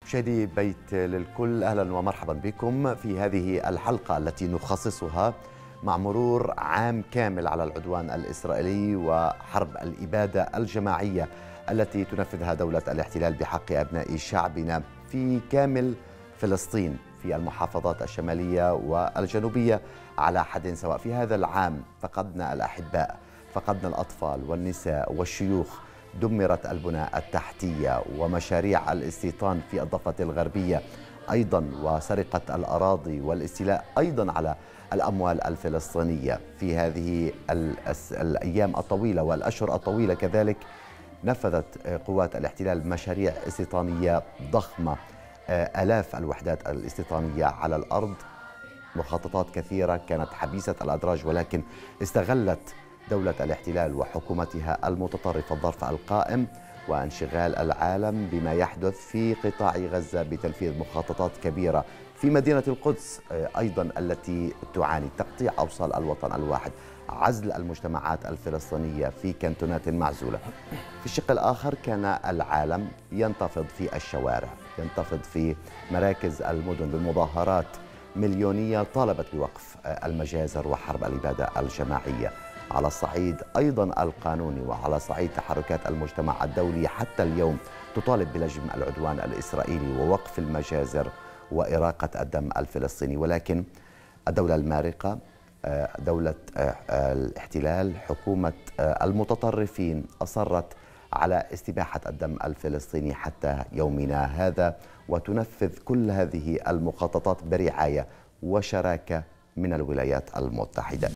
مشاهدي بيت للكل، أهلا ومرحبا بكم في هذه الحلقة التي نخصصها مع مرور عام كامل على العدوان الإسرائيلي وحرب الإبادة الجماعية التي تنفذها دولة الاحتلال بحق أبناء شعبنا في كامل فلسطين في المحافظات الشمالية والجنوبية على حد سواء. في هذا العام فقدنا الأحباء، فقدنا الأطفال والنساء والشيوخ، دمرت البنى التحتية ومشاريع الاستيطان في الضفة الغربية أيضا، وسرقة الأراضي والاستيلاء أيضا على الأموال الفلسطينية. في هذه الأيام الطويلة والأشهر الطويلة كذلك نفذت قوات الاحتلال مشاريع استيطانية ضخمة، آلاف الوحدات الاستيطانية على الأرض، مخططات كثيرة كانت حبيسة الأدراج، ولكن استغلت دولة الاحتلال وحكومتها المتطرفة الظرف القائم وانشغال العالم بما يحدث في قطاع غزة بتنفيذ مخططات كبيرة في مدينة القدس أيضا التي تعاني تقطيع أوصال الوطن الواحد، عزل المجتمعات الفلسطينية في كانتونات معزولة. في الشق الآخر كان العالم ينتفض في الشوارع، ينتفض في مراكز المدن بمظاهرات مليونية طالبت بوقف المجازر وحرب الإبادة الجماعية. على الصعيد أيضا القانوني وعلى صعيد تحركات المجتمع الدولي حتى اليوم تطالب بلجم العدوان الإسرائيلي ووقف المجازر وإراقة الدم الفلسطيني، ولكن الدولة المارقة، دولة الاحتلال، حكومة المتطرفين أصرت على استباحة الدم الفلسطيني حتى يومنا هذا، وتنفذ كل هذه المخططات برعاية وشراكة من الولايات المتحدة.